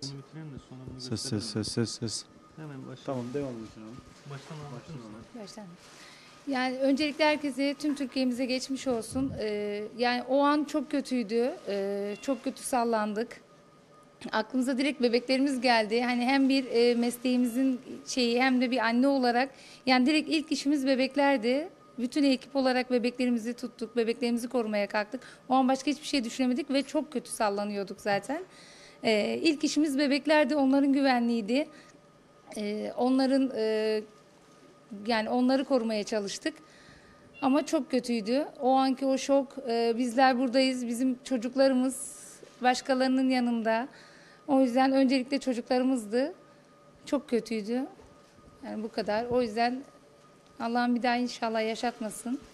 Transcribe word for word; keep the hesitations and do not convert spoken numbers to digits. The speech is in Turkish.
Bunu bitirelim de sonra bunu Ses ses gösterelim. ses ses ses. Hemen başlayalım. Tamam devam edelim. Baştan anlatır mısın? Baştan. Yani öncelikle herkese, tüm Türkiye'mize geçmiş olsun. Ee, yani o an çok kötüydü. Ee, çok kötü sallandık. Aklımıza direkt bebeklerimiz geldi. Hani hem bir e, mesleğimizin şeyi hem de bir anne olarak yani direkt ilk işimiz bebeklerdi. Bütün ekip olarak bebeklerimizi tuttuk, bebeklerimizi korumaya kalktık. O an başka hiçbir şey düşünemedik ve çok kötü sallanıyorduk zaten. Ee, ilk işimiz bebeklerdi, onların güvenliğiydi. Ee, onların e, yani onları korumaya çalıştık. Ama çok kötüydü. O anki o şok, e, bizler buradayız, bizim çocuklarımız başkalarının yanında. O yüzden öncelikle çocuklarımızdı. Çok kötüydü. Yani bu kadar. O yüzden Allah'ım bir daha inşallah yaşatmasın.